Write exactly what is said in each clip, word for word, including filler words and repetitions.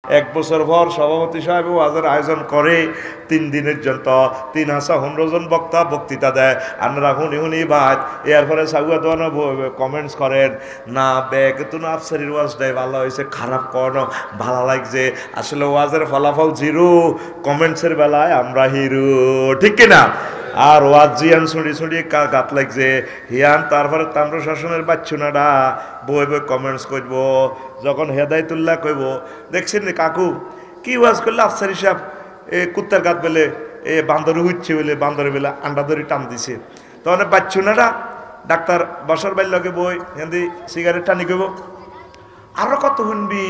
এক বছর পর সভাপতি সাহেব ওয়াজের আয়োজন করে তিন দিনের জন্য তিন হাজার পনেরো জন বক্তা বক্তৃতা দেয়। আপনারা শুনি শুনি ভাই এরপরে সাগুয়া দোয়ানো কমেন্টস করেন না ব্যাগ তুমি আফসারির ওয়াজ দেয় ভালো হয়েছে খারাপ করানো ভালো লাগছে। আসলে ওয়াজের ফলাফল জিরো, কমেন্টসের বেলায় আমরা হিরো, ঠিক কিনা? আর ওয়াজ জিয়ান ছুঁড়ি ছুঁড়ি গাত লাগছে হিয়ান। তারপরে তাম্র শাসনের বাচ্চুনাডা বই বই কমেন্টস করব। যখন হেদায়তুল্লাহ কইব দেখছেন নি কাকু কি ওয়াজ করলে আফসারি সাহেব এ কুত্তার গাত বেলে এ বান্দরে হচ্ছে বলে বান্দরে বেলে আন্ডা ধরে টান দিছে, তখন বাচ্চুনাডা ডাক্তার বসার বাইর লগে বই হেঁদি সিগারেট টানি কইব আরো কত শুনবি,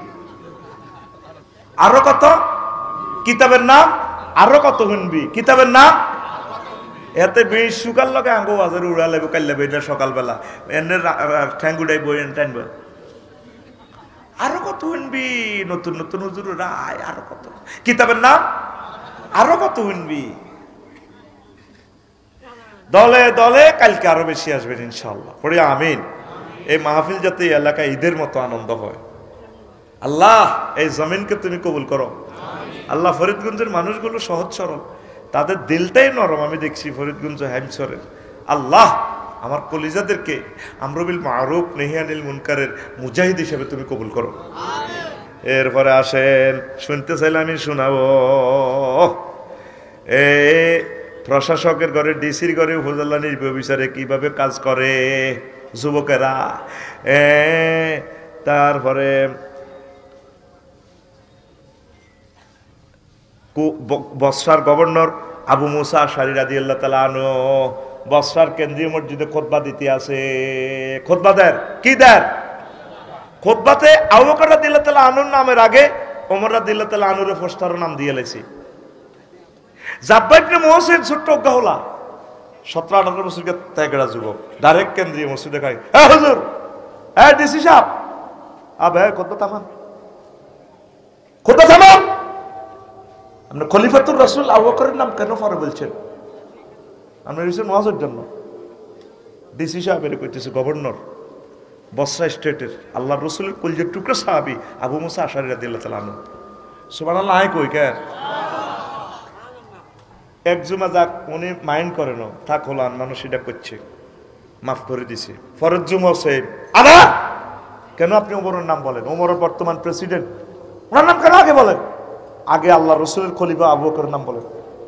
আরো কত কিতাবের নাম, আরো কত শুনবি কিতাবের নাম। এতে বেশ সুকাল লগে আঙ্গো বাজারে উড়া লাগবে কাল লাগবে এটা সকালবেলা এনে ঠ্যাঙ্গুডাই বই এনে টানবে আরো কত শুনবি, নতুন নতুন হুজুর রায় আরো কত কিতাবের নাম, আরো কত শুনবি। দলে দলে কালকে আরো বেশি আসবেন ইনশাল্লাহ, পড়ে আমিন। এই মাহফিল যাতে এলাকায় ঈদের মতো আনন্দ হয়। আল্লাহ এই জমিনকে তুমি কবুল করো। আল্লাহ ফরিদগঞ্জের মানুষগুলো সহজ সরল, তাদের দিলটাই নরম। আমি দেখছি ফরিদগঞ্জ হ্যামসরের আল্লাহ আমার কলিজাদেরকে আমরুবিল মারুফ নেহিয়ানিল মুনকারের মুজাহিদ হিসেবে তুমি কবুল করো। এরপরে আসেন শুনতে চাইলে আমি শোনাবো। এ প্রশাসকের ঘরে ডিসির ঘরে উপজেলা নির্বাহী অফিসারে কিভাবে কাজ করে যুবকেরা। এ তারপরে বসরার গভর্নর আবু মুসা আশআরী রাদিয়াল্লাহু তাআলা আনহু বসরার কেন্দ্রীয় মসজিদে খুতবা দিতে আছে। খুতবা দেন কি দেন? খুতবাতে আবু বকর রাদিয়াল্লাহু তাআলা আনহুর নামের আগে ওমর রাদিয়াল্লাহু তাআলা আনহুর পোস্টারের নাম দিয়ে লেছি। জাব্বা ইবনে মুহসিন ছোট্ট গাহলা সতেরো আঠারো বছরকে তেগড়া যুবক ডাইরেক্ট কেন্দ্রীয় মসজিদে খাই হ্যাঁ হুজুর হ্যাঁ ডিসি সাহেব আবে খুতবা থামান, খুতবা থামান। আপনি খলিফাতুর রাসূল আবু বকরের নাম কেন পরে বলছেন? আপনি রিসেন্ট ওয়াজের জন্য ডিসি সাহেব এর কইতেছে গভর্নর বসরা স্টেটের আল্লাহর রাসূলের কলিজার টুকরা সাহাবী আবু মুসা আশআরী রাদিয়াল্লাহু তাআলা আনহু। সুবহানাল্লাহ আই কই কে এক জুমা যাক উনি মাইন্ড করেন থাক হলান মানুষ এটা করছে মাফ করে দিছে। ফরজ জুমা সে আবা কেন আপনি ওমরের নাম বলেন? ওমরের বর্তমান প্রেসিডেন্ট, ওনার নাম কেন আগে বলেন? আগে আল্লাহ রসুলের খলিফা আবু বকরের নাম বলেন।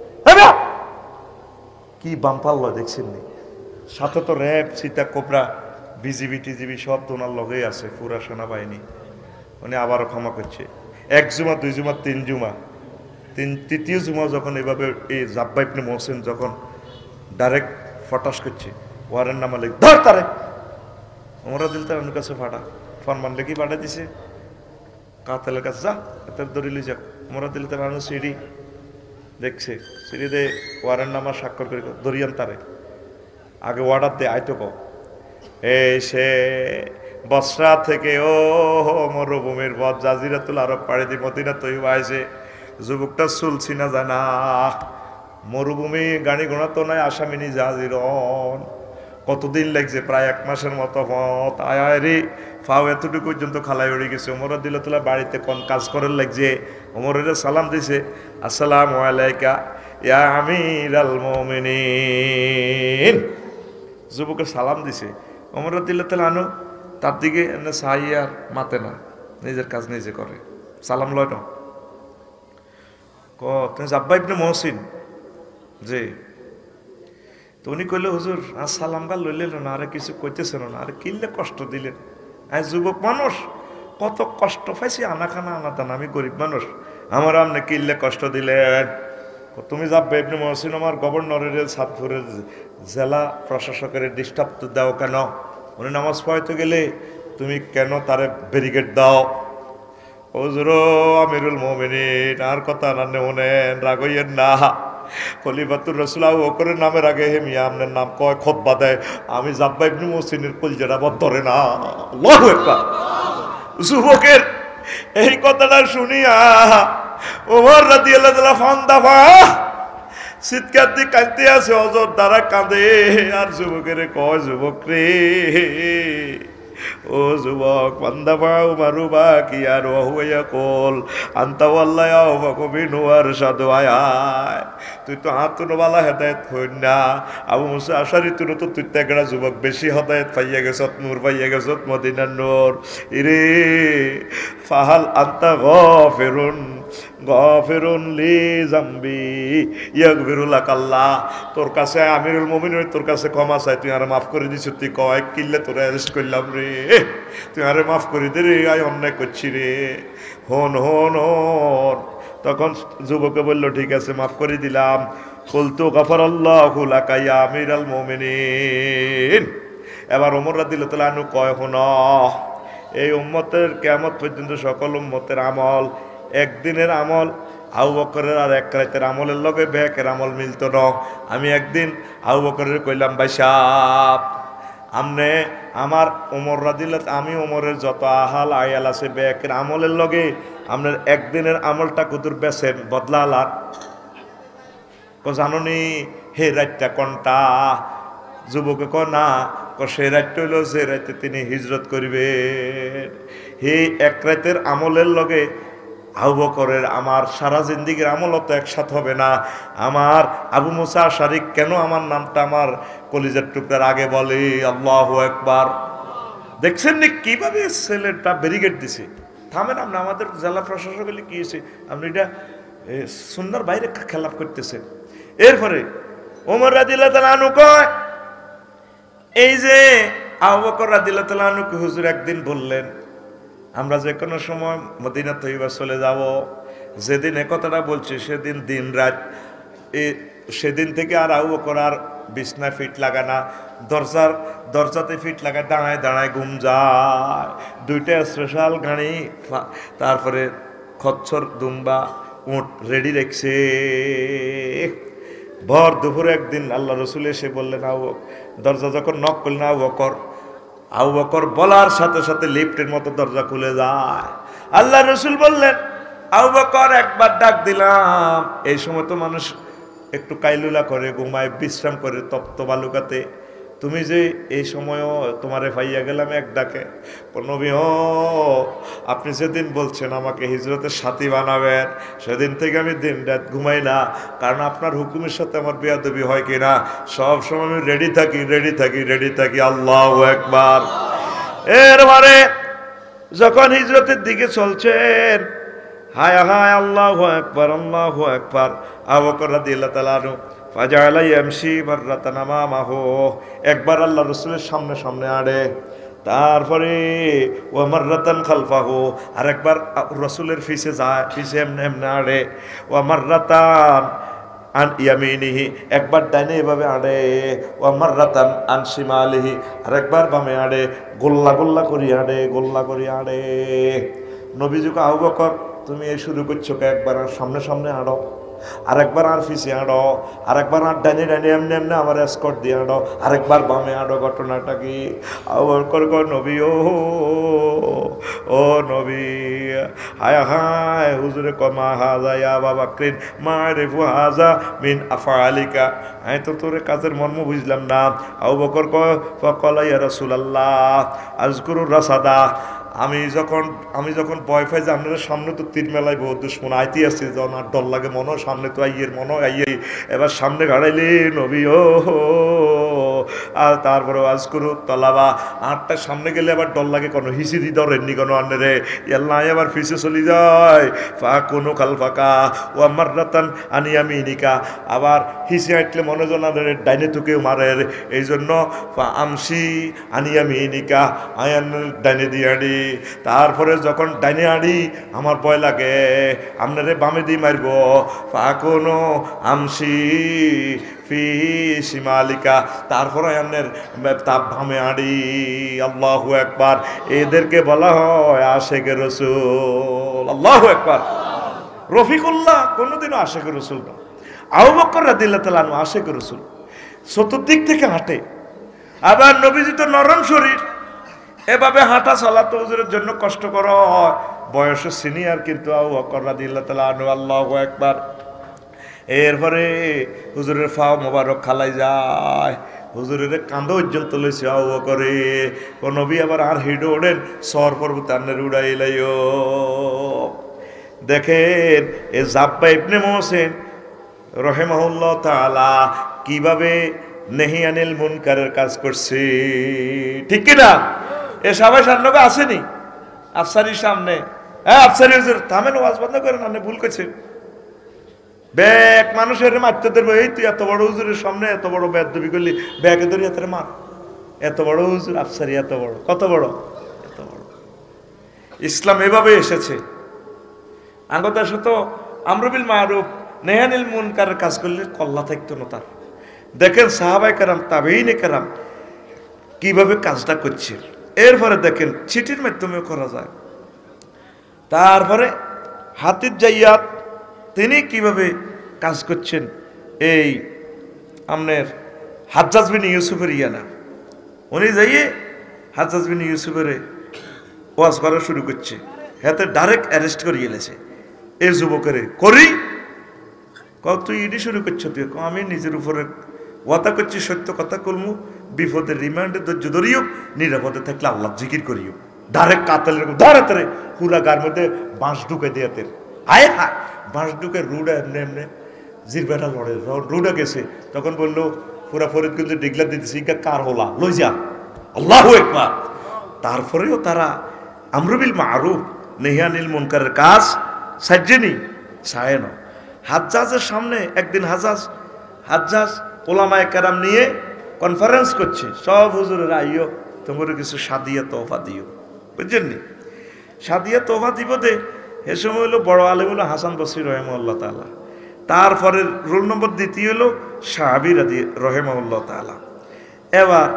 কি বাম্পাল্লা দেখছেন নি? সাথে তো র্যাব সীতা কোবরা বিজিবি টিজিবি সব তো ওনার লগেই আছে, পুরা সেনাবাহিনী। উনি আবারও ক্ষমা করছে। এক জুমা দুই জুমা তিন জুমা তিন তৃতীয় জুমা যখন এভাবে এই জাব্বা ইবনে মুহসিন যখন ডাইরেক্ট ফটাস করছে ওয়ারের নামা লেগে ধর তারে ওমরা দিল তার কাছে ফাটা ফরমান লেগে পাঠা দিছে কাতেলের কাছে যা তার দরিলি যাক। ওমরা দিল তার আনু সিঁড়ি দেখছে সিঁড়ি দে ওয়ারের নামা স্বাক্ষর করে দরিয়ান তারে আগে ওয়ার্ডার দে আইতো ক এই সে বসরা থেকে ও মরুভূমির পথ জাজিরাতুল আরব পাড়ি দি মদিনা তৈবা আইছে। যুবকটা চুলছি না জানা মরুভূমি গাড়ি ঘোড়া তো নাই আসামিনী জাজিরন কতদিন লাগছে প্রায় এক মাসের মতো পথ আয় রে ফাও এতটুকু পর্যন্ত খালাই উড়ে গেছে। ওমর দিল তোলা বাড়িতে কোন কাজ করার লাগছে ওমরের সালাম দিছে আসসালামু আলাইকা ইয়া আমিরাল মুমিনিন। যুবকের সালাম দিছে ওমর দিল তোলা আনো তার দিকে এনে সাই আর মাতে না নিজের কাজ নিজে করে সালাম লয় না ক তুমি জাব্বা ইবনে মুহসিন জি তো উনি কইলে হুজুর আর সালাম গা লইলেন না আরে কিছু কইতেছেন না আরে কিনলে কষ্ট দিলেন। আজ যুবক মানুষ কত কষ্ট পাইছি আনা খানা আনা দানা আমি গরিব মানুষ আমার আপনি কিনলে কষ্ট দিলেন। তুমি জাব্বা ইবনে মুহসিন আমার গভর্নরের সাতপুরের জেলা প্রশাসকের ডিস্টার্ব দাও কেন? উনি নামাজ পড়াইতে গেলে তুমি কেন তারে ব্যারিকেড দাও? হুজুর আমিরুল মুমিনিন আর কথা না নেন রাগ হইয়েন না খলিফাতুর রাসূল আবু বকরের নামের আগে হে মিয়া আপনার নাম কয় খুতবা দেয় আমি জাব্বা ইবনে মুহসিনের কলজাটা বদ ধরে না। আল্লাহু আকবার। যুবকের এই কথাটা শুনিয়া ওমর রাদিয়াল্লাহু তাআলা ফান্দা ফা চিৎকার দিয়ে কাঁদতে আছে অজর দ্বারা কাঁদে আর যুবকের কয় যুবক রে ও যুবক, বান্দা বাউ মারুবা কি আর ওয়া কল আনতা ওয়াল্লাহ ওয়াকবিনু আর সাদওয়ায়। তুই তো হাতুন বালা হেদায়েত হই না। আবু মুসা আশারি তুই তো তুই তেগড়া যুবক বেশি হেদায়েত পাইয়া গেছত, নূর পাইয়া গেছত, মদিনার নূর। ইরে ফাহাল আনতা গফিরুন গফিরুন লি জামবি ইয়াগফিরু লাকাল্লাহ। তোর কাছে আমিরুল মুমিনিন, তোর কাছে ক্ষমা চাই, তুই আরে মাফ করে দিছ। তুই কয় কিল্লে তোরে অ্যারেস্ট করলাম রে, তুই আরে মাফ করে দে রে, আই অন্যায় করছি রে। হন হন হন। তখন যুবকে বলল ঠিক আছে মাফ করে দিলাম। কুলতু গাফারাল্লাহু লাকা ইয়া আমিরাল মুমিনিন। এবার ওমর রাদিয়াল্লাহু তাআলা আনহু কয়, হন এই উম্মতের কিয়ামত পর্যন্ত সকল উম্মতের আমল একদিনের আমল আবু বকরের আর এক রাতের আমলের লগে ব্যাকের আমল মিলত না। আমি একদিন আবু বকরের কইলাম, ভাই সাহেব আমনে আমার ওমর রাদিয়াল্লাহু, আমি ওমরের যত আহাল আয়াল আছে ব্যাকের আমলের লগে আপনার একদিনের আমলটা কুতুর বেছেন বদলালার কো জানুনি হে রাতটা কোনটা? যুবকে ক না, ক সে রাতটা হইল যে রাতে তিনি হিজরত করিবেন। হে এক রাতের আমলের লগে আবু বকরের আমার সারা জিন্দিগির আমল তো একসাথে হবে না। আমার আবু মুসা আশারি কেন আমার নামটা আমার কলিজার টুকরার আগে বলে আল্লাহু আকবার। দেখছেন নি কিভাবে ছেলেটা ব্যারিকেড দিছে। থামেন আপনি, আমাদের জেলা প্রশাসক বলে কি হয়েছে, আপনি এটা সুন্নাহর বাইরে খেলাপ করতেছেন। এরপরে ওমর রাদিয়াল্লাহু তাআলা আনহু কয়, এই যে আবু বকর রাদিয়াল্লাহু তাআলা আনহু হুজুর একদিন বললেন আমরা যে কোনো সময় মদিনা তৈবা চলে যাব। যেদিন এ কথাটা বলছি সেদিন দিন রাত, সেদিন থেকে আর আবু বকর আর বিছনায় ফিট লাগা না, দরজার দরজাতে ফিট লাগায় দাঁড়ায় দাঁড়ায় ঘুম যায়। দুইটা স্পেশাল গাড়ি, তারপরে খচ্চর দুম্বা উঁট রেডি রেখছে। ভর দুপুরে একদিন আল্লাহ রসুল এসে বললেন, আবু দরজা যখন নক করলেন আবু বকর, আবু বকর বলার সাথে সাথে লিফটের মতো দরজা খুলে যায়। আল্লাহ রসুল বললেন, আবু বকর একবার ডাক দিলাম। এই সময় তো মানুষ একটু কাইলুলা করে, ঘুমায়, বিশ্রাম করে তপ্ত বালুকাতে। তুমি যে এই সময়ও তোমারে পাইয়া গেলাম এক ডাকে। নবী ও আপনি যেদিন বলছেন আমাকে হিজরতের সাথী বানাবেন, সেদিন থেকে আমি দিন রাত ঘুমাই না, কারণ আপনার হুকুমের সাথে আমার বেয়াদবি হয় কিনা সব সময় আমি রেডি থাকি রেডি থাকি রেডি থাকি আল্লাহু আকবার। এরপরে যখন হিজরতের দিকে চলছেন, হায় হায় আল্লাহু আকবার আল্লাহু আকবার, আবু বকর রাদিয়াল্লাহু তাআলা আনহু ফাজালা ইয়ামশি মাররাতান আমামাহু, একবার আল্লাহ রাসূলের সামনে সামনে আড়ে, তারপরে ওয়া মাররাতান খালফাহু, আর একবার রাসূলের পিছে যায়, পিছে এমনে এমনে আড়ে, ওয়া মাররাতান আন ইয়ামিনিহি, একবার ডাইনে এভাবে আড়ে, ওয়া মাররাতান আন শিমালিহি, আর একবার বামে আড়ে, গোল্লা গোল্লা করি আড়ে, গোল্লা করি আড়ে। নবীজি কয়, আবু বকর তুমি এই শুরু করছো কে? একবার আর সামনে সামনে আড়ো, আরেকবার আর পিছিয়ে আড়ো, আরেকবার আর ডাইনে ডাইনে এমনি এমনি আমার এসকর্ট দিয়ে আড়ো, আরেকবার বামে আড়ো। ঘটনাটা কি? আবু বকর কয়, নবী ও ও নবী, হায় হায় হুজুরে কয়, মা হাজা ইয়া আবা বকরিন মা রিফু হাজা মিন আফআলিকা, আমি তো তোর কাজের মর্ম বুঝলাম না। আবু বকর কয়, ফাকালা ইয়া রাসূলুল্লাহ আযকুরুর রাসাদা, আমি যখন আমি যখন ভয় পাই যে আপনার সামনে তো তীর মেলায় বহু দুশ্মন আইতে আসছে, যখন আর ডর লাগে মনে সামনে তো আইয়ের মনে আইয়ে, এবার সামনে গাড়াইলে নবী ও, আর তারপরে আজ করু তলাবা আটটার সামনে গেলে আবার ডর লাগে, কোনো হিসি দি ধরেননি কোনো আন্নে রে, এল্লাই আবার ফিসে চলে যায়। ফা কোনো কাল ফাঁকা ও আমার রাতান আনি আমি ইনিকা, আবার হিসি হাঁটলে মনে জনা ডাইনে তুকেও মারে, এই জন্য আমসি আনি আমি ইনিকা, আয়ান ডাইনে দিয়ে আনি। তারপরে যখন ডাইনে আড়ি আমার ভয় লাগে, আপনারে বামে দিয়ে মারব, ফাঁকনো আমসি ফি শিমালিকা, তারপরে আপনার তাপ ভামে আড়ি। আল্লাহু আকবার। এদেরকে বলা হয় আশেকে রসুল। আল্লাহু আকবার। রফিকুল্লাহ কোনোদিনও আশেকে রসুল না। আবু বকর রাদিয়াল্লাহু তাআলা আনহু আশেকে রসুল, চতুর্দিক থেকে হাঁটে। আবার নবীজি তো নরম শরীর, এভাবে হাঁটা চলা তো হুজুরের জন্য কষ্টকর হয়, বয়সে সিনিয়র, কিন্তু আবু বকর রাদিয়াল্লাহু তাআলা আনহু আল্লাহু আকবার। এরপরে হুজুরের ফাও মোবারক খালাই যায়, হুজুরের কাঁধ পর্যন্ত লইছে আও করে ও নবী আবার আর হিডো ওড়েন সর পর্বত আন্নের উড়াইলাইও। দেখেন এ জাব্বা ইবনে মোহসেন রহিমাহুল্লাহ তাআলা কিভাবে নেহি আনিল মুনকারের কাজ করছে, ঠিক কি না? এ সবাই সান্নকে আসেনি আফসারির সামনে, হ্যাঁ আফসারি হুজুর থামেন, ওয়াজ বন্ধ করেন, আপনি ভুল করছেন। ব্যাগ মানুষের মারতে দেবো, এই তুই এত বড় হুজুরের সামনে এত বড় বেয়াদবি করলি, ব্যাগে ধরে হাতের মার, এত বড় হুজুর আফসারি, এত বড়, কত বড়, এত বড়। ইসলাম এভাবে এসেছে। আঙ্গতার সাথে আমরু বিল মারুফ নেহি আনিল মুনকারের কাজ করলে কল্লা থাকতো না তার। দেখেন সাহাবায়ে কেরাম তাবেঈনে কেরাম কিভাবে কাজটা করছে। এরপরে দেখেন চিঠির মাধ্যমেও করা যায়। তারপরে হাতির জাইয়াত তিনি কিভাবে কাজ করছেন, এই আমনের হাজ্জাজ বিন ইউসুফের ইয়ানা, উনি যাইয়ে হাজ্জাজ বিন ইউসুফের ওয়াজ করা শুরু করছে, হাতে ডাইরেক্ট অ্যারেস্ট করিয়ে এলেছে। এই যুবকের করি ক তুই ইডি শুরু করছো, তুই আমি নিজের উপরে ওয়াদা করছি সত্য কথা কলমু, বিপদে রিমান্ডে ধৈর্য ধরিও, নিরাপদে থাকলে আল্লাহ জিকির করিও। ডাইরেক্ট কাতালের ধরে ধরে পুরা গার মধ্যে বাঁশ ঢুকে দিয়ে হায় হায় বাঁশ ঢুকে রুডা এমনি এমনি জিরবেটা লড়ে রুডা গেছে। তখন বললো পুরা ফরিদগঞ্জ ডিগলা দিতেছি কার হলা লই যা, আল্লাহু আকবার। তারপরেও তারা আমরু বিল মারুফ নেহি আনিল মুনকারের কাজ সাজ্জেনি সায় না। হাজ্জাজের সামনে একদিন হাজ্জাজ হাজ্জাজ ওলামায়ে কেরাম নিয়ে কনফারেন্স করছে, সব হুজুরেরা আইও তোমরা কিছু সাদিয়া তোহফা দিও, বুঝছেন নি? সাদিয়া তোহফা দিব দে। এ সময় হলো বড় আলেম হলো হাসান বসরি রহিমাহুল্লাহ তাআলা, তারপরে রোল নম্বর দ্বিতীয় হলো সাহাবী রাদি রহিমাহুল্লাহ তাআলা। এবার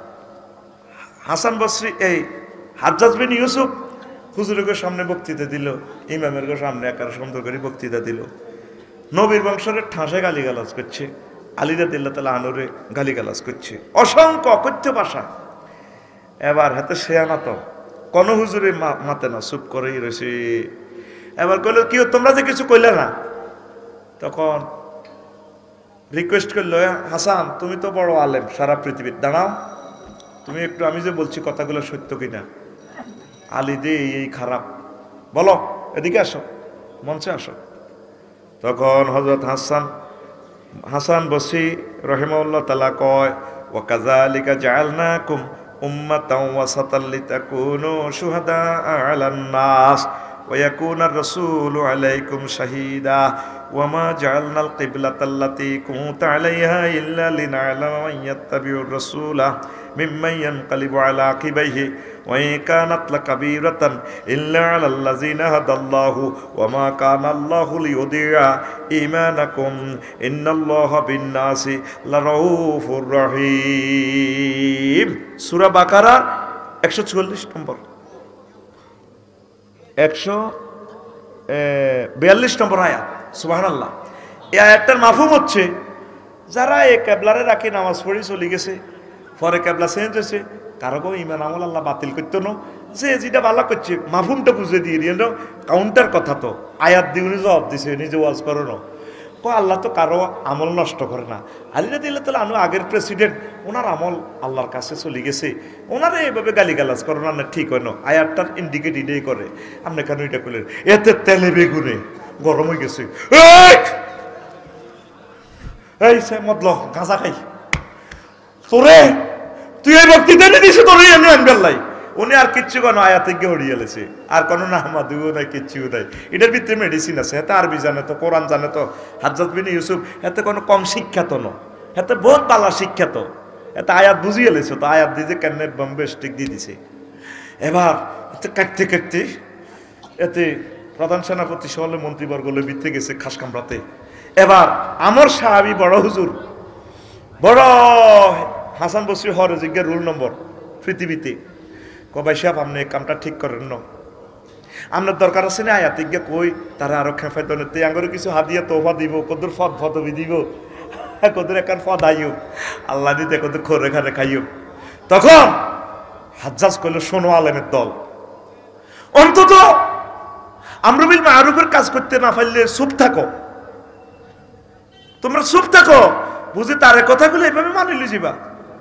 হাসান বসরি এই হাজ্জাজ বিন ইউসুফ হুজুরের সামনে বক্তৃতা দিল, ইমামের সামনে একার সুন্দর করে বক্তৃতা দিল, নবীর বংশের ঠাসে গালিগালাজ করছে, আলী রাদিয়াল্লাহু তাআলা আনহুরে গালিগালাজ করছে, অসংখ্য অকথ্য ভাষা। এবার হাতে শেয়ানা তো কোন হুজুরে মাতে না, চুপ করেই রয়েছে। এবার কইল কি তোমরা যে কিছু কইলে না, তখন রিকোয়েস্ট করলো হাসান তুমি তো বড় আলেম সারা পৃথিবীর, দাঁড়াও তুমি একটু, আমি যে বলছি কথাগুলো সত্য কিনা। আলী দে এই খারাপ, বলো এদিকে আসো, মঞ্চে আসো। তখন হযরত হাসান হাসান বসরি রহিমাহুল্লাহ তাআলা কয় ওয়া কাযালিকা জাআলনাকুম উম্মাতাও ওয়াসাতাল লিতাকুনু শুহাদা আলান নাস ওয়া ইয়াকুনার রাসূলু আলাইকুম শাহীদা ওয়া মা জাআলনাল কিবলাতাল্লাতী কুনতা আলাইহা ইল্লা লিনা'লামা মান ইয়াত্তাবিউর রাসূলা মিম্মান ইয়ানকালিবু আলা আকিবাইহি ওয়া ইন কানাত লাকাবীরাতান ইল্লা আলাল্লাযীনা হাদাল্লাহু ওয়া মা কানা আল্লাহু লিয়ুদি'a ঈমানাকুম ইন্নাল্লাহা বিন-নাসি লারাউফুর রহিম। সূরা বাকারা একশো চুয়াল্লিশ নম্বর, একশো বিয়াল্লিশ নম্বর আয়াত। সুবহানাল্লাহ। এই আয়াতটার মাফহুম হচ্ছে যারা এই কেবলারে রাখি নামাজ পড়ে চলে গেছে, পরে কেবলা চেঞ্জ হয়েছে, কারো কোনো ইমান আমল আল্লাহ বাতিল করতো না, যে যেটা ভালো করছে মাফহুমটা বুঝে দিয়ে দিয়ে কাউন্টার কথা তো আয়াত দিয়ে উনি জবাব দিছে, নিজে ওয়াজ করো না ক আল্লাহ তো কারো আমল নষ্ট করে না। আলী রাদিয়াল্লাহু তাআলা আনহু আগের প্রেসিডেন্ট, ওনার আমল আল্লাহর কাছে চলে গেছে, ওনারে এইভাবে গালিগালাজ করো না, ঠিক হয় না। আয়াতটার ইন্ডিকেট এটাই করে, আপনি কেন এটা করলেন? এতে তেলে বেগুনে গরম হয়ে গেছে, এই সে মদল গাঁজা খাই তোরে, তুই এই বক্তৃতা নিয়ে দিস তোর এমনি আনবেল্লাই। উনি আর কিচ্ছু কোনো আয়াতে গিয়ে হরিয়ে লেছে, আর কোনো নাহমাদুও নাই, কিচ্ছুও নাই। এটার ভিতরে মেডিসিন আছে, এতে আরবি জানে তো, কোরআন জানে তো। হাজ্জাজ বিন ইউসুফ এতে কোনো কম শিক্ষাত ন, এতে বহুত বালা শিক্ষাত, এতে আয়াত বুঝিয়ে লেছে তো, আয়াত দিয়ে ক্যান্নের বম্বে স্টিক দিয়ে দিছে। এবার এতে কাটতে কাটতে এতে প্রধান সেনাপতি সহ মন্ত্রীবর্গ বিতে গেছে খাস কামড়াতে। এবার আমার সাহাবী বড় হুজুর বড় হাসান বসরি হরে জিজ্ঞার রুল নম্বর পৃথিবীতে কবাই সাহেব আপনি কামটা ঠিক করেন না, আপনার দরকার আছে না আয়াত গিয়া কই তারা আরো খেফাই দনেতে আঙ্গরে কিছু হাদিয়া তোফা দিব, কদুর ফদ ফদবি দিব, কদুর একান ফদ আইও, আল্লাহ দিতে কদুর খোরে খারে খাইও। তখন হাজ্জাজ কইল শোনো আলেমের দল, অন্তত আমরু বিল মারুফের কাজ করতে না পারলে চুপ থাকো, তোমরা চুপ থাকো, বুঝে তার কথাগুলো এভাবে মানিলি যাবা।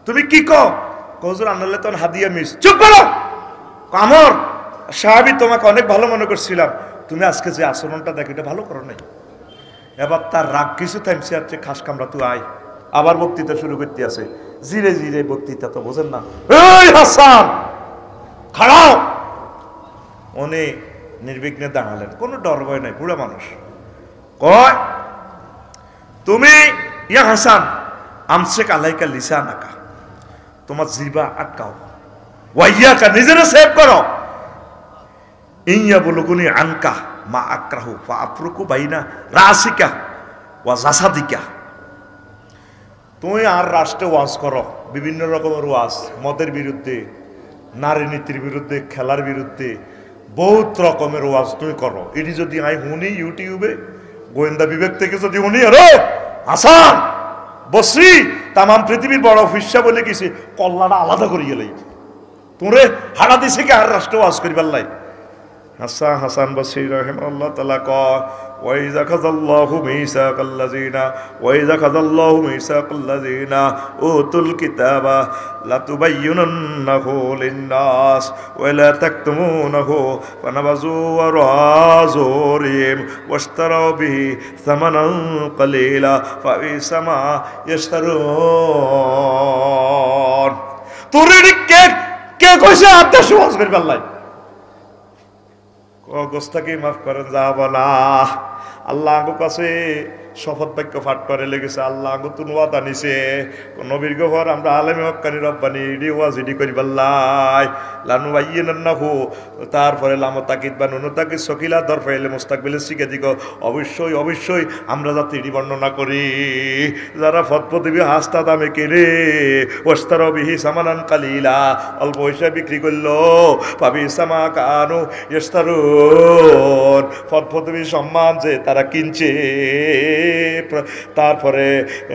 তুমি কি কো? হুজুর আনলে তখন হাদিয়া মিস। চুপ করো। আমর সাহাবী তোমাকে অনেক ভালো মনে করছিলাম, তুমি আজকে যে আচরণটা দেখো এটা ভালো করো নাই। এবার তার রাগ কিছু থামছে, আছে খাস কামরা তুই আয়। আবার বক্তৃতা শুরু করতে আছে, জিরে জিরে বক্তৃতা তো বোঝেন না। এই হাসান খাড়াও। উনি নির্বিঘ্নে দাঁড়ালেন, কোনো ডর ভয় নাই, বুড়া মানুষ। কয় তুমি ইয়া হাসান আমসেক আলাইকা লিসা নাকা, তোমার জিবা আটকাও, ওয়াইয়াকা নিজেরা সেভ করো। ইয়া বুলুগুনি আনকা মা আক্রাহু ফা আফরুকু বাইনা রাসিকা ওয়া জাসাদিকা। তুমি আর রাষ্ট্রে ওয়াজ করো, বিভিন্ন রকমের ওয়াজ, মদের বিরুদ্ধে, নারী নীতির বিরুদ্ধে, খেলার বিরুদ্ধে, বহুত রকমের ওয়াজ তুমি করো। এটি যদি আই শুনি ইউটিউবে গোয়েন্দা বিবেক থেকে যদি শুনি, আরে হাসান বসরি তামাম পৃথিবীর বড় ফিসা বলে গেছে, কল্লাটা আলাদা করিয়ে লাই তোরে হারা দিছে কে আর রাষ্ট্র ওয়াজ করিবার লাই। হাসান হাসান বসরি রাহিমাহুল্লাহ তাআলা কয় ওয়াইযা খাযাল্লাহু মিসাকাল্লাযিনা ওয়াইযা খাযাল্লাহু মিসাকাল্লাযিনা উতুল কিতাবা লাতুবাইয়িনুন্নাহু লিন-নাস ওয়া লা তাকতুমুনাহু ফানাবাযু ওয়ারাযুরিম ওয়াশতারাউ বিহি সামানান কালীলা ফাবিসা মা ইয়াশতারুন। তোরে কে কে কইছে আদেশ ওয়াজ করিবার লাই? গোস্তাকে মাফ করেন যা বলা আল্লাহ আগো কাছে শপথ বাক্য পাঠ করে লেগেছে, আল্লাহ আগো তুন ওয়াদা নিছে নবীর গহর আমরা আলেমে হক্কানি রব্বানি ইডি ওয়াজ ইডি করিবাল্লাই লানু বাইয়িনান্নাহু। তারপরে লাম তাকিদ বা নুন তাকিদ সকিলা দরফাইলে মুস্তাকবিলে শিখে দিক অবশ্যই অবশ্যই আমরা যাতে ইডি বর্ণনা করি, যারা ফতফত দিবি হাস্তা দামে কিনে ওস্তার বিহি সামানান কালিলা, অল্প পয়সা বিক্রি করলো পাবি সামা কানু ইস্তারুন, ফতফত দিবি সম্মান যে তারা কিনছে। তারপরে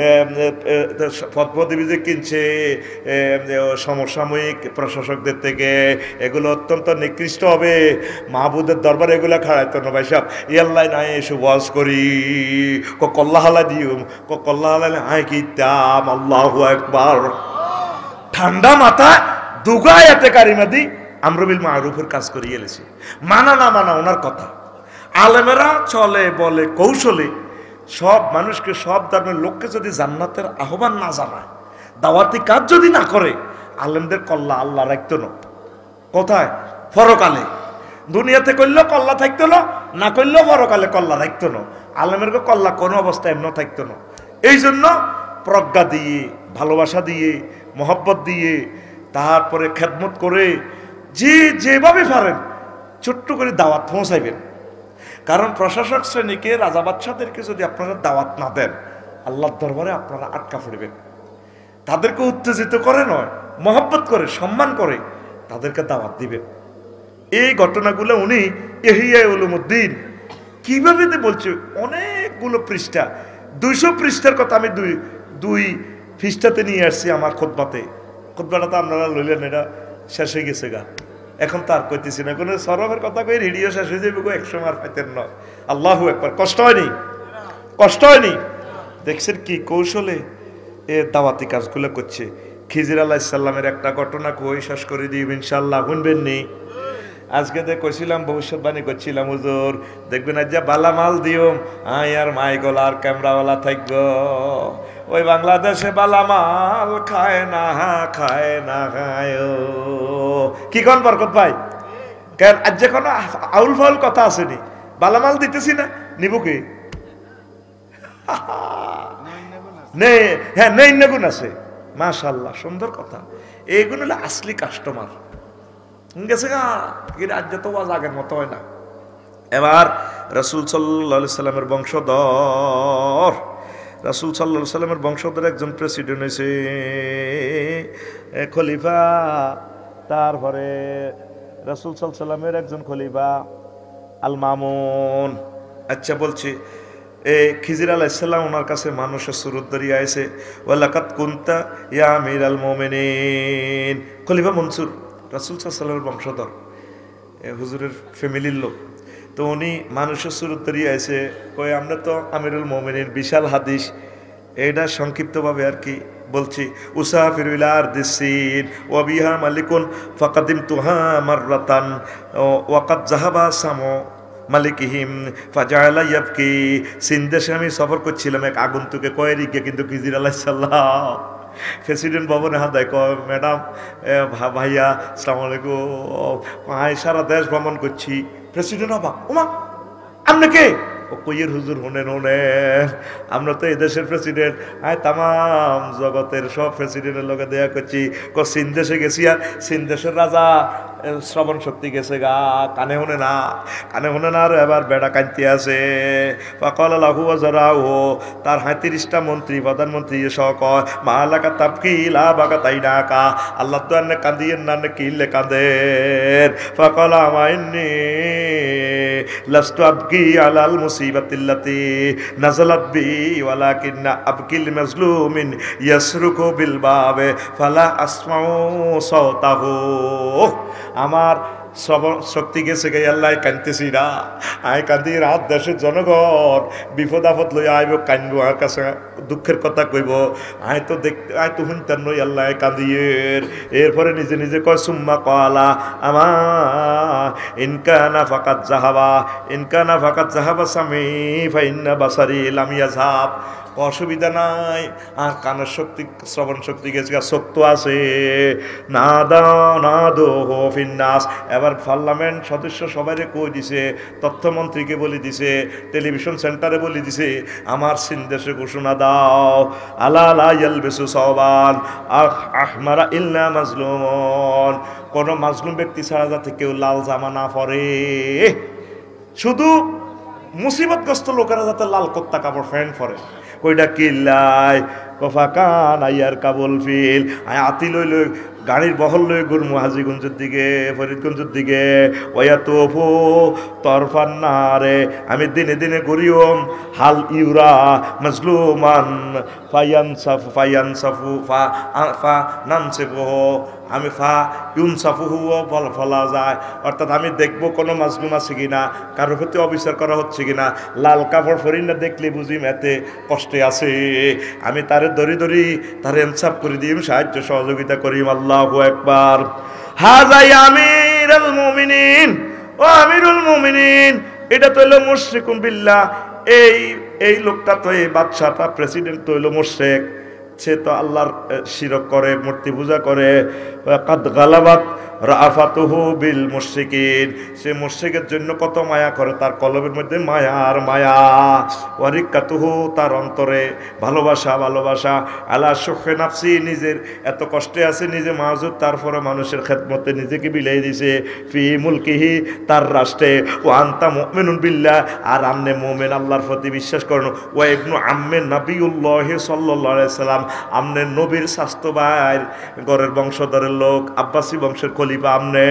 ফতফতবি যে কিনছে সমসাময়িক প্রশাসকদের থেকে, এগুলো অত্যন্ত নিকৃষ্ট হবে। মাহবুদের দরবারে এগুলো খাড়াইতো না ভাই সাহেব, ইয়াল্লাই নাই এসে ওয়াজ করি ক কল্লাহালা দিও ক কল্লাহালা হাই কিতাম আল্লাহু আকবার। ঠান্ডা মাথা দুগায়াতে কারিমা দি আমর বিল মারুফের কাজ করে এলেছি। মানা না মানা ওনার কথা। আলেমেরা চলে বলে কৌশলে সব মানুষকে, সব ধর্মের লোককে যদি জান্নাতের আহ্বান না জানায়, দাওয়াতি কাজ যদি না করে, আলেমদের কল্লা আল্লাহ রাখতো না। কোথায়? পরকালে। দুনিয়াতে করলেও কল্লা থাকতো না, না করলেও পরকালে কল্লা থাকতো না। আলেমের কল্লা কোনো অবস্থায় এমন থাকতো না। এই জন্য প্রজ্ঞা দিয়ে, ভালোবাসা দিয়ে, মহব্বত দিয়ে, তারপরে খেদমত করে যে যেভাবে পারেন ছোট্ট করে দাওয়াত পৌঁছাইবেন। কারণ প্রশাসক শ্রেণীকে, রাজা বাদশাদেরকে যদি আপনারা দাওয়াত না দেন, আল্লাহর দরবারে আপনারা আটকা পড়বেন। তাদেরকে উত্তেজিত করে নয়, মহব্বত করে, সম্মান করে তাদেরকে দাওয়াত দিবেন। এই ঘটনাগুলো উনি ইহইয়া উলুমুদ্দিন কিভাবে বলছে, অনেকগুলো পৃষ্ঠা, দুইশো পৃষ্ঠার কথা আমি দুই দুই পৃষ্ঠাতে নিয়ে আসছি আমার খুতবাতে। খুতবাটা তো আপনারা লইলেন, এটা শেষ হয়ে গেছে গা, এখন তার কইতেছি না। কোনো সরবের কথা কই রেডিও শেষ হয়ে যাবে, একসময় আর পাইতেন না। আল্লাহু আকবার। কষ্ট হয়নি? কষ্ট হয়নি? দেখছেন কি কৌশলে এ দাওয়াতি কাজগুলো করছে। খিজির আলাইহিস সালামের একটা ঘটনা কই শেষ করে দিই ইনশাআল্লাহ, শুনবেন নি? আজকে তো কইছিলাম, ভবিষ্যৎবাণী করছিলাম, হুজুর দেখবেন আজ যা বালা মাল দিও আয় আর মাইকলা আর ক্যামেরাওয়ালা থাকবো, ওই বাংলাদেশে বালা মাল খায় না খায় না খায়। কি কোন বরকত ভাই? কেন আজ যে কোনো আউল ফাউল কথা আসেনি, বালা মাল দিতেছি না, নিব কি? নেই, হ্যাঁ নেই নেগুন আছে, মাশাআল্লাহ, সুন্দর কথা। এইগুলো হলো আসলি কাস্টমার। গেছে গা রাজ্য তো আগের মতো হয় না। এবার রাসূল সাল্লাল্লাহু আলাইহি সাল্লামের বংশধর, রাসূল সাল্লাল্লাহু আলাইহি সাল্লামের বংশধর একজন প্রেসিডেন্ট হয়েছে, খলিফা। তারপরে রাসূল সাল্লাল্লাহু আলাইহি সাল্লামের একজন খলিফা আল মামুন। আচ্ছা বলছি, এ খিজির আলাইহিস সালাম ওনার কাছে মানুষের সুরত ধরিয়ে আইছে, ওয়ালাকাত কুনতা ইয়া আমিরাল মুমিনিন। খলিফা মনসুর রাসূল সাল্লাল্লাহু আলাইহি সাল্লামের বংশধর, হুজুরের ফ্যামিলির লোক। তো উনি মানুষের সুরত ধরিয়ে আইছে, কই আমরা তো আমিরুল মুমিনিন, বিশাল হাদিস, এইটা সংক্ষিপ্তভাবে আর কি বলছি উসাফিরু ইলা আরদিসিন ওয়া বিহা মালিকুন ফাকাদিমতুহা মাররাতান ওয়া কাদ যাহাবা সামু মালিকিহিম ফাজাআলা ইয়াবকি। সিন দেশে আমি সফর করছিলাম, এক আগন্তুকে কয়েরি গিয়ে কিন্তু খিজির আলাইহিস সালাম প্রেসিডেন্ট ভবনে হাত দেয়, কয় ম্যাডাম ভাইয়া আসসালামু আলাইকুম, আয় সারা দেশ ভ্রমণ করছি। প্রেসিডেন্ট অবাক, ওমা আপনি কে? ও কইয়ের হুজুর হোনেন হোনেন, আমরা তো এদেশের প্রেসিডেন্ট, আয় তামাম জগতের সব প্রেসিডেন্টের লোকে দেয়া করছি। ক চীন দেশে গেছি, আর চীন দেশের রাজা শ্রবণ শক্তি গেছে গা, কানে শুনে না, কানে শুনে না, আর এবার বেড়া কানতে আছে। পাকল লাহু জরাও, তার হাঁত্রিশটা মন্ত্রী প্রধানমন্ত্রী এসব কয় মা এলাকা তাপকি লা বাগা তাই ডাকা, আল্লাহ তো এনে কান্দিয়েন না, কিনলে কাঁদেন। পাকল আমাইনি লাস্তু আবকি আলাল মুসিবাতিল্লাতি নাযালাত বি ওয়ালাকিন্না আবকিল মাজলুমিন ইয়াসরুকু বিল বাবে ফালা আসমাউ সাওতাহু। আমার সব শক্তি গেছে গে আল্লাহ, কানতেছি না, আয় কান্দি রাত দেশের জনগণ বিপদ আপদ লই আইব, কান্দব, আর কাছে দুঃখের কথা কইব, আয় তো দেখতে আয় তো শুনতেন নই আল্লাহ কান্দিয়ের। এরপরে নিজে নিজে কয় সুম্মা কলা আমা ইনকানা ফাকাত জাহাবা ইনকানা ফাকাত জাহাবা সামি ফাইন্না বাসারি লাম ইয়াযহাব। অসুবিধা নাই, আর কানের শক্তি শ্রবণ শক্তি গেছে, শক্ত আছে। না দাও না দো হো ফিন্নাস। এবার পার্লামেন্ট সদস্য সবাই কই দিছে, তথ্যমন্ত্রীকে বলে দিছে, টেলিভিশন সেন্টারে বলে দিছে, আমার সিনদেশে ঘোষণা দাও আলা লা ইয়ালবিসু সাওবান আহমারা ইল্লা মাজলুমুন। কোন মাজলুম ব্যক্তি ছাড়া যাতে কেউ লাল জামা না পরে, শুধু মুসিবতগ্রস্ত লোকেরা যাতে লাল কত্তা কাপড় ফ্যান পরে। কইটা কিল্লাই কফা কান আইয়ার কাবুল ফিল, আয় আতি লই লই গাড়ির বহল লই গুরমু হাজিগঞ্জের দিকে, ফরিদগঞ্জের দিকে। ওয়া তোফু তরফান নারে, আমি দিনে দিনে ঘুরিওম হাল ইউরা মাজলুমান ফায়ান সাফ ফায়ান সাফু ফা ফা নানসিবু, আমি ফা ইউন সাফুহুও বল ফলা যায়, অর্থাৎ আমি দেখবো কোনো মাজলুম আছে কিনা, কারোর প্রতি অবিচার করা হচ্ছে কিনা। লাল কাপড় ফরিন না দেখলে বুঝিম এতে কষ্টে আছে, আমি তারে দরি দরি তারে ইনসাফ করে দিম, সাহায্য সহযোগিতা করিম। আল্লাহু আকবার। হাযা আমিরুল মুমিনিন, ও আমিরুল মুমিনিন, এটা তো হলো মুশরিকুন বিল্লাহ। এই এই লোকটা তো, এই বাদশাটা প্রেসিডেন্ট তো হলো মুশরিক, সে তো আল্লাহর শিরক করে, মূর্তি পূজা করে। কাদ গালাবাত রাফাতুহু বিল মুশরিকিন, সে মুশরিকের জন্য কত মায়া করে, তার কলবের মধ্যে মায়া আর মায়া। ওয়ারিকাতুহু, তার অন্তরে ভালোবাসা ভালোবাসা। আলা সুখে নাফসি, নিজের এত কষ্টে আছে, নিজে মাহুদ, তারপরে মানুষের খেদমতে নিজেকে বিলাই দিছে। ফি মুলকিহি, তার রাষ্ট্রে। ও আনতা মুমিনুন বিল্লাহ, আর আমনে মুমিন, আল্লাহর প্রতি বিশ্বাস করেন। ওয়া ইবনু আম্মে নবিউল্লাহ সাল্লাল্লাহু আলাইহি সাল্লাম, আমনে নবীর স্বাস্থ্য ভাই ঘরের বংশধরের লোক, আব্বাসী বংশের খলিফা আমনে।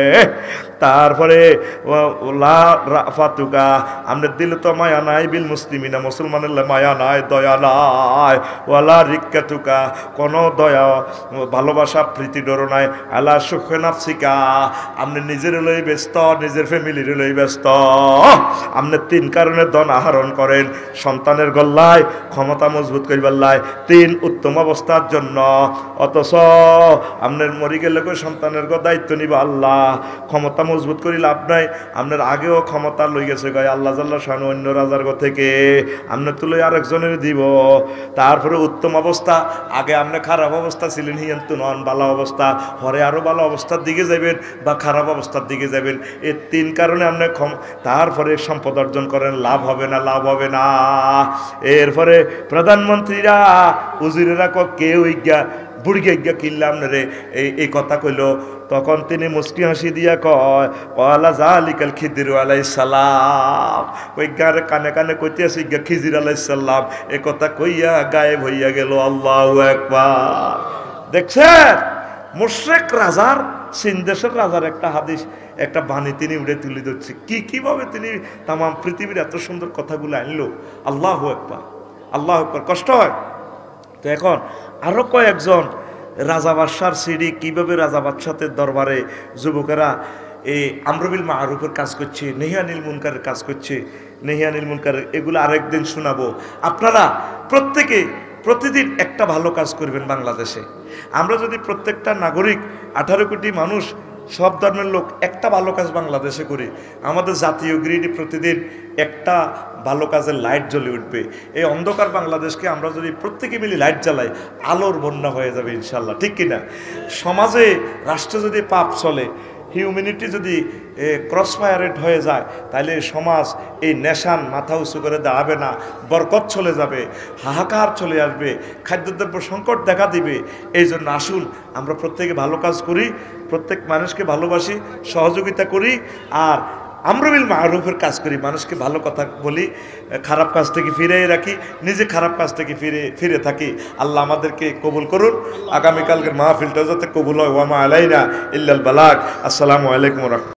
তারপরে লা রাফাতুকা, আমনে দিল তো মায়া নাই বিল মুসলিমিনা, মুসলমানের মায়া নাই, দয়া নাই। ওয়ালা রিক্কাতুকা, কোন দয়া ভালোবাসা প্রীতি ডর নাই। আলা সুখে নাফসিকা, আমনে নিজের লই ব্যস্ত, নিজের ফ্যামিলির লই ব্যস্ত। আমনে তিন কারণে ধন আহরণ করেন, সন্তানের গল্লায়, ক্ষমতা মজবুত করিবার লাই, তিন উত্তম অবস্থার জন্য। অথচ আপনার মরি গেলে সন্তানের দায়িত্ব নিবা আল্লাহ, ক্ষমতা মজবুত করি লাভ নাই। আপনার আগেও ক্ষমতা লই গেছে গায়ে আল্লাহ জাল্লা শান, অন্য রাজার গো থেকে আপনার তুলে আরেকজনের দিব। তারপরে উত্তম অবস্থা, আগে আপনি খারাপ অবস্থা ছিলেন, হিয়ন্তু নন, ভালো অবস্থা, হরে আরো ভালো অবস্থার দিকে যাবেন বা খারাপ অবস্থার দিকে যাবেন। এই তিন কারণে আপনি তারপরে সম্পদ অর্জন করেন, লাভ হবে না, লাভ হবে না। এরপরে প্রধানমন্ত্রীরা উজিরেরা ক কেউ ইজ্ঞা বুড়িকে ইজ্ঞা কিনলাম রে, এই এই কথা কইল। তখন তিনি মুস্কি হাসি দিয়া কয় ওয়ালা জালিকাল খিদির আলাইহিস সালাম, ওই গারে কানে কানে কইতে আছে ইজ্ঞা খিজির আলাইহিস সালাম, এই কথা কইয়া গায়েব হইয়া গেল। আল্লাহু আকবার। দেখছেন মুশরিক রাজার, চীন দেশের রাজার একটা হাদিস, একটা বাণী তিনি উড়ে তুলে ধরছে, কি কিভাবে তিনি তাম পৃথিবীর এত সুন্দর কথাগুলো আনলো। আল্লাহু আকবার, আল্লাহু আকবার। কষ্ট হয় তো। এখন আরো কয়েকজন রাজা বাদশার সিঁড়ি, কিভাবে রাজা বাদশাতের দরবারে যুবকেরা এই আমরুবিল মারুফের কাজ করছে, নেহিয়ানিল মুনকারের কাজ করছে, নেহিয়ানিল মুনকার, এগুলো আরেকদিন শোনাবো। আপনারা প্রত্যেকে প্রতিদিন একটা ভালো কাজ করবেন বাংলাদেশে। আমরা যদি প্রত্যেকটা নাগরিক আঠারো কোটি মানুষ সব ধর্মের লোক একটা ভালো কাজ বাংলাদেশে করি, আমাদের জাতীয় গ্রিডে প্রতিদিন একটা ভালো কাজের লাইট জ্বলে উঠবে। এই অন্ধকার বাংলাদেশকে আমরা যদি প্রত্যেকে মিলে লাইট জ্বালাই, আলোর বন্যা হয়ে যাবে ইনশাল্লাহ, ঠিক কিনা? সমাজে রাষ্ট্রে যদি পাপ চলে, হিউম্যানিটি যদি ক্রস ফায়ারেড হয়ে যায়, তাহলে সমাজ এই নেশান মাথা উঁচু করে দাঁড়াবে না, বরকত চলে যাবে, হাহাকার চলে আসবে, খাদ্যদ্রব্য সংকট দেখা দিবে। এই জন্য আসুন আমরা প্রত্যেকে ভালো কাজ করি, প্রত্যেক মানুষকে ভালোবাসি, সহযোগিতা করি, আর আমরু বিল মারুফের কাজ করি, মানুষকে ভালো কথা বলি, খারাপ কাজ থেকে ফিরে রাখি, নিজে খারাপ কাজ থেকে ফিরে ফিরে থাকি। আল্লাহ আমাদেরকে কবুল করুন। আগামীকালকের মাহফিলটা যাতে কবুল হয়। ওয়ামা আলাইনা ইল্লাল বালাগ। আসসালামু আলাইকুম ওয়া রাহমাতুল্লাহ।